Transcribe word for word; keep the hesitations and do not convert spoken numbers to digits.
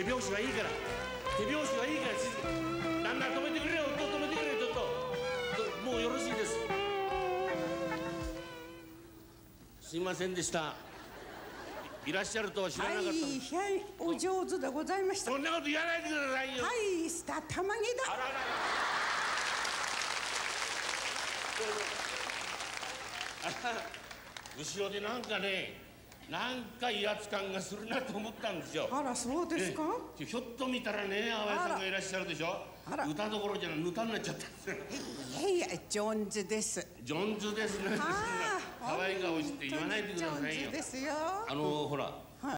手拍子はいいから手拍子はいいから静か旦那止めてくれよ止めてくれよちょっともうよろしいですすいませんでしたいらっしゃるとは知らなかったはいはいお上手でございましたそんなこと言わないでくださいよ大した玉毛だあららら後ろでなんかねなんか威圧感がするなと思ったんですよあらそうですかひょっと見たらね淡谷さんがいらっしゃるでしょ歌どころじゃなく歌になっちゃったんですよいやいやジョンズですジョンズですね可愛い顔して言わないでくださいよジョンズですよあのほら